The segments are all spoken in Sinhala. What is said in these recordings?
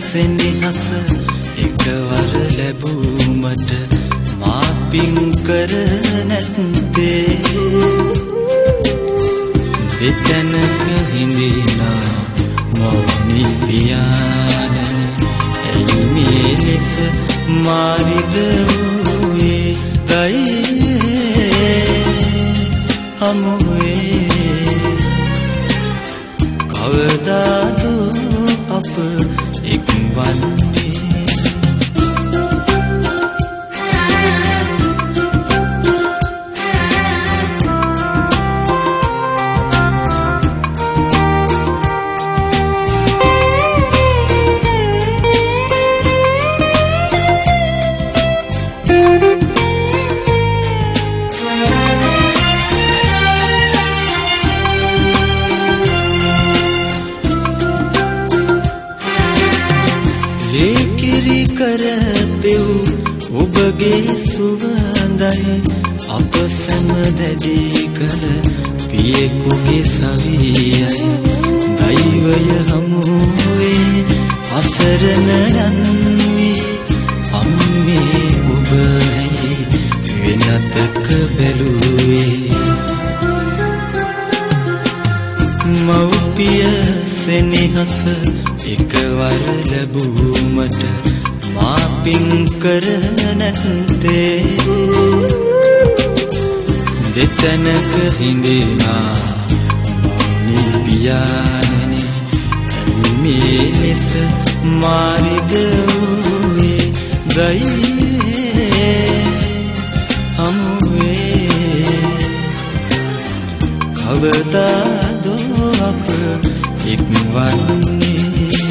සෙනෙහස එකවර ලැබුමට මා පින් කර නැත්තේ දෙතැනක හිඳිනා මොවුනි පියාණනි ඇයි මේ ලෙස මාරිද වූයේ දයේ හමුවේ කවදාද අප එක්වන්නේ ලේකිරි කරපෙව් ඔබගේ සුවඳයි අප සැම දැඩි කළ පියෙකුගේ සවියයි දෛවය හමුවේ අසරණ යන්වී අම්මේ ඔබ ඇයි වෙනතක බැලුවේ මව්පිය සෙනෙහස එකවර ලැබුමට මා පින් කර නැත්තේ දෙතැනක හිඳිනා මොවුනි පියාණනි ඇයි මේ ලෙස මාරිද වූයේ දයේ හමුවේ කවදාද අප එක්වන්නේ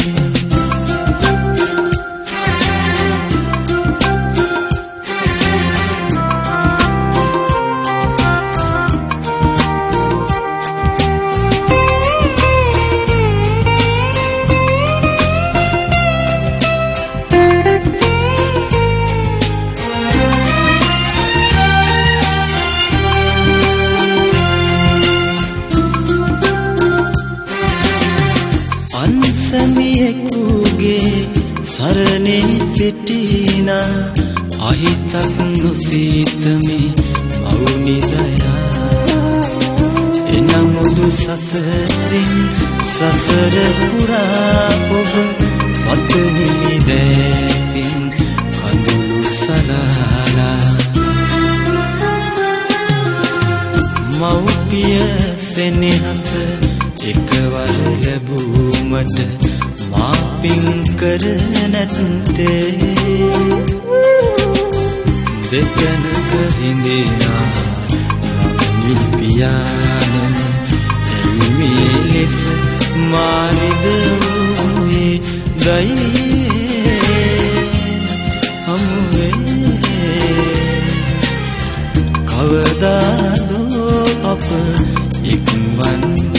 අන්සමියෙකුගේ සරණේ සිටිනා අහිතක් නොසිතමි මවුනි දයා එනමුදු සසරින් සසර පුරා ඔබ පතනි දැසින් කඳුළු සලාලා මව්පිය සෙනෙහස එකවර ලැබුමට මා පින් කර නැත්තේ දෙතැනක හිඳිනා මොවුනි පියාණනි ඇයි මේ ලෙස මාරිද වූයේ දයේ හමුවේ කවදාද අප එක්වන්නේ